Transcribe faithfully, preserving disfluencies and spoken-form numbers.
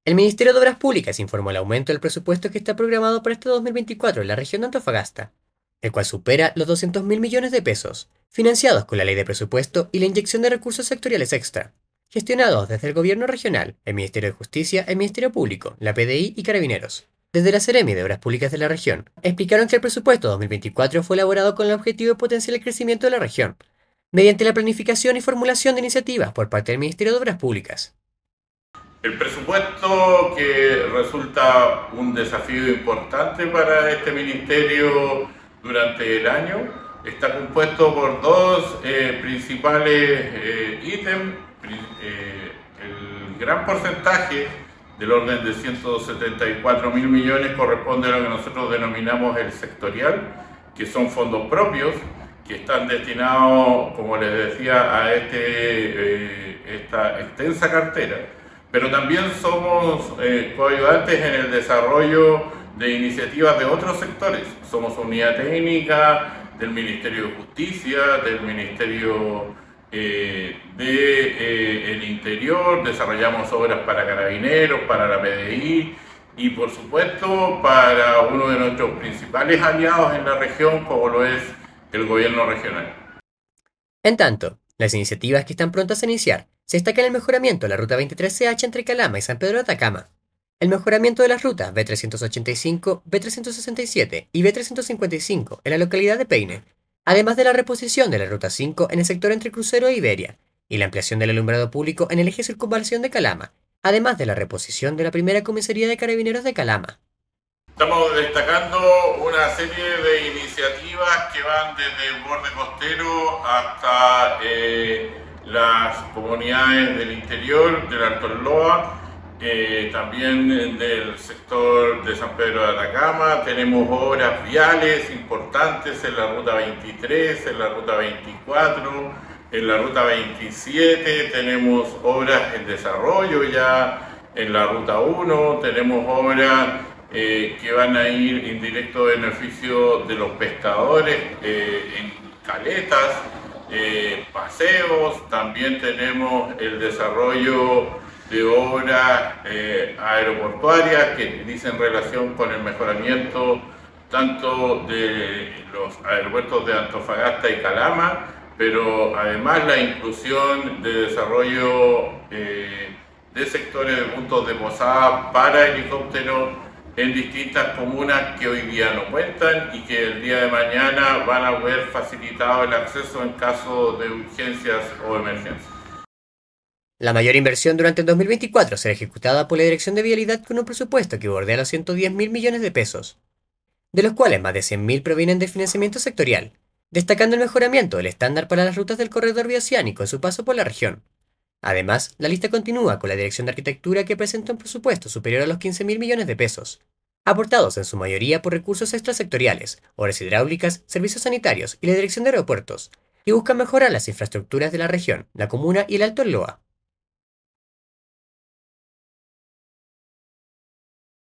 El Ministerio de Obras Públicas informó el aumento del presupuesto que está programado para este dos mil veinticuatro en la región de Antofagasta, el cual supera los doscientos mil millones de pesos, financiados con la ley de presupuesto y la inyección de recursos sectoriales extra, gestionados desde el gobierno regional, el Ministerio de Justicia, el Ministerio Público, la P D I y Carabineros. Desde la Seremi de Obras Públicas de la región, explicaron que el presupuesto dos mil veinticuatro fue elaborado con el objetivo de potenciar el crecimiento de la región, mediante la planificación y formulación de iniciativas por parte del Ministerio de Obras Públicas. El presupuesto, que resulta un desafío importante para este ministerio durante el año, está compuesto por dos eh, principales eh, ítems. Eh, el gran porcentaje, del orden de ciento setenta y cuatro mil millones, corresponde a lo que nosotros denominamos el sectorial, que son fondos propios, que están destinados, como les decía, a este, eh, esta extensa cartera. Pero también somos eh, coayudantes en el desarrollo de iniciativas de otros sectores. Somos unidad técnica del Ministerio de Justicia, del Ministerio eh, del de, eh, Interior, desarrollamos obras para Carabineros, para la P D I y por supuesto para uno de nuestros principales aliados en la región, como lo es el gobierno regional. En tanto, las iniciativas que están prontas a iniciar se destacan el mejoramiento de la ruta veintitrés C H entre Calama y San Pedro de Atacama, el mejoramiento de las rutas B trescientos ochenta y cinco, B trescientos sesenta y siete y B trescientos cincuenta y cinco en la localidad de Peine, además de la reposición de la ruta cinco en el sector entre Crucero e Iberia, y la ampliación del alumbrado público en el eje circunvalación de Calama, además de la reposición de la primera comisaría de Carabineros de Calama. Estamos destacando una serie de iniciativas que van desde el borde costero hasta eh, las comunidades del interior, del Alto Loa, eh, también del sector de San Pedro de Atacama. Tenemos obras viales importantes en la ruta veintitrés, en la ruta veinticuatro, en la ruta veintisiete, tenemos obras en desarrollo ya en la ruta uno, tenemos obras Eh, que van a ir en directo beneficio de los pescadores eh, en caletas, eh, paseos. También tenemos el desarrollo de obras eh, aeroportuarias que dicen relación con el mejoramiento tanto de los aeropuertos de Antofagasta y Calama, pero además la inclusión de desarrollo eh, de sectores de puntos de posada para helicópteros en distintas comunas que hoy día no cuentan y que el día de mañana van a ver facilitado el acceso en caso de urgencias o emergencias. La mayor inversión durante el dos mil veinticuatro será ejecutada por la Dirección de Vialidad con un presupuesto que bordea los ciento diez mil millones de pesos, de los cuales más de cien mil provienen del financiamiento sectorial, destacando el mejoramiento del estándar para las rutas del corredor bioceánico en su paso por la región. Además, la lista continúa con la Dirección de Arquitectura, que presenta un presupuesto superior a los quince mil millones de pesos, aportados en su mayoría por recursos extrasectoriales, obras hidráulicas, servicios sanitarios y la Dirección de Aeropuertos, que buscan mejorar las infraestructuras de la región, la comuna y el Alto Loa.